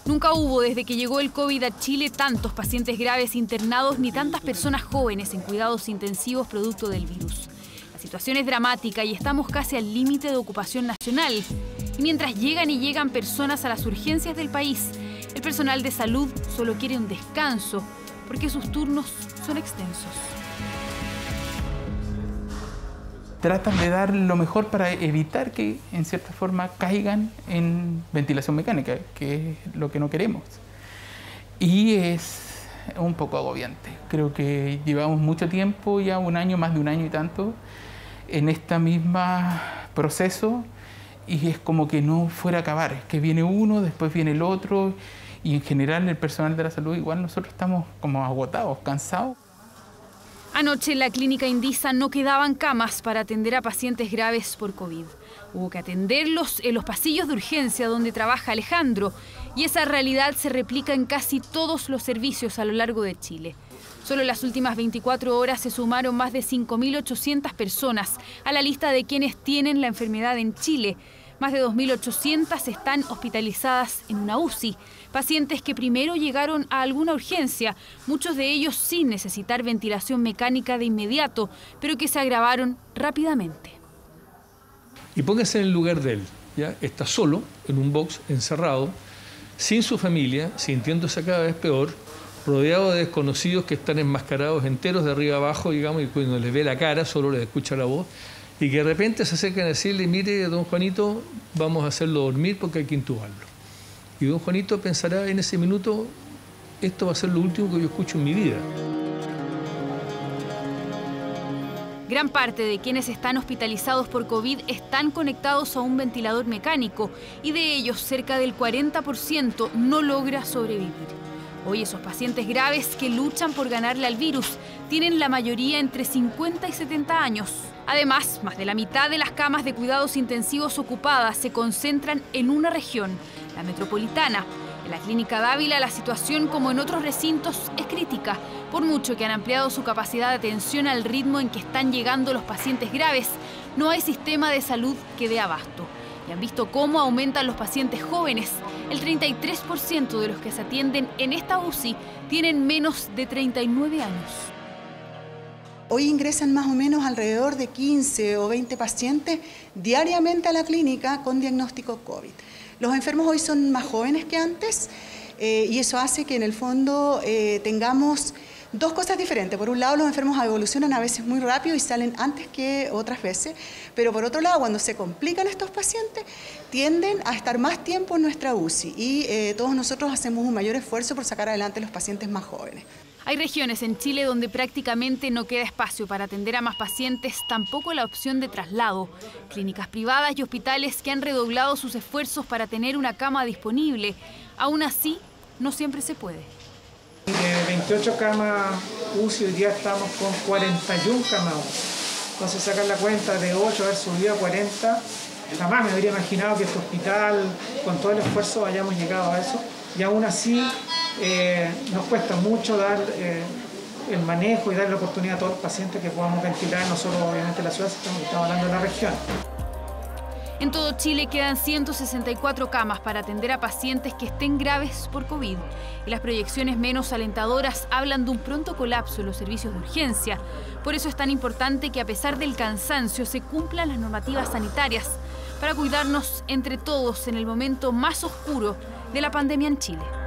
Nunca hubo, desde que llegó el COVID a Chile, tantos pacientes graves internados ni tantas personas jóvenes en cuidados intensivos producto del virus. La situación es dramática y estamos casi al límite de ocupación nacional. Y mientras llegan personas a las urgencias del país, el personal de salud solo quiere un descanso porque sus turnos son extensos. Tratan de dar lo mejor para evitar que, en cierta forma, caigan en ventilación mecánica, que es lo que no queremos. Y es un poco agobiante. Creo que llevamos mucho tiempo, ya un año, más de un año y tanto, en este mismo proceso, y es como que no fuera a acabar. Es que viene uno, después viene el otro, y en general el personal de la salud, igual nosotros estamos como agotados, cansados. Anoche en la clínica Indisa no quedaban camas para atender a pacientes graves por COVID. Hubo que atenderlos en los pasillos de urgencia donde trabaja Alejandro, y esa realidad se replica en casi todos los servicios a lo largo de Chile. Solo en las últimas 24 horas se sumaron más de 5.800 personas a la lista de quienes tienen la enfermedad en Chile. Más de 2.800 están hospitalizadas en una UCI. Pacientes que primero llegaron a alguna urgencia, muchos de ellos sin necesitar ventilación mecánica de inmediato, pero que se agravaron rápidamente. Y póngase en el lugar de él, ¿ya? Está solo, en un box, encerrado, sin su familia, sintiéndose cada vez peor, rodeado de desconocidos que están enmascarados enteros de arriba abajo, digamos, y cuando les ve la cara, solo les escucha la voz, y que de repente se acercan a decirle, mire, don Juanito, vamos a hacerlo dormir porque hay que intubarlo. Y don Juanito pensará en ese minuto, esto va a ser lo último que yo escucho en mi vida. Gran parte de quienes están hospitalizados por COVID están conectados a un ventilador mecánico y de ellos cerca del 40% no logra sobrevivir. Hoy esos pacientes graves que luchan por ganarle al virus tienen la mayoría entre 50 y 70 años. Además, más de la mitad de las camas de cuidados intensivos ocupadas se concentran en una región, la metropolitana. En la Clínica Dávila la situación, como en otros recintos, es crítica, por mucho que han ampliado su capacidad de atención al ritmo en que están llegando los pacientes graves. No hay sistema de salud que dé abasto. Y han visto cómo aumentan los pacientes jóvenes. El 33% de los que se atienden en esta UCI tienen menos de 39 años. Hoy ingresan más o menos alrededor de 15 o 20 pacientes diariamente a la clínica con diagnóstico COVID. Los enfermos hoy son más jóvenes que antes y eso hace que en el fondo tengamos dos cosas diferentes. Por un lado, los enfermos evolucionan a veces muy rápido y salen antes que otras veces, pero por otro lado, cuando se complican estos pacientes, tienden a estar más tiempo en nuestra UCI y todos nosotros hacemos un mayor esfuerzo por sacar adelante a los pacientes más jóvenes. Hay regiones en Chile donde prácticamente no queda espacio para atender a más pacientes, tampoco la opción de traslado. Clínicas privadas y hospitales que han redoblado sus esfuerzos para tener una cama disponible. Aún así, no siempre se puede. De 28 camas UCI, hoy día estamos con 41 camas UCI. Entonces sacar la cuenta de 8 haber subido a 40, jamás me habría imaginado que este hospital, con todo el esfuerzo, hayamos llegado a eso. Y aún así nos cuesta mucho dar el manejo y dar la oportunidad a todos los pacientes que podamos ventilar, no solo obviamente la ciudad, sino que estamos hablando de la región. En todo Chile quedan 164 camas para atender a pacientes que estén graves por COVID. Y las proyecciones menos alentadoras hablan de un pronto colapso en los servicios de urgencia. Por eso es tan importante que a pesar del cansancio se cumplan las normativas sanitarias para cuidarnos entre todos en el momento más oscuro de la pandemia en Chile.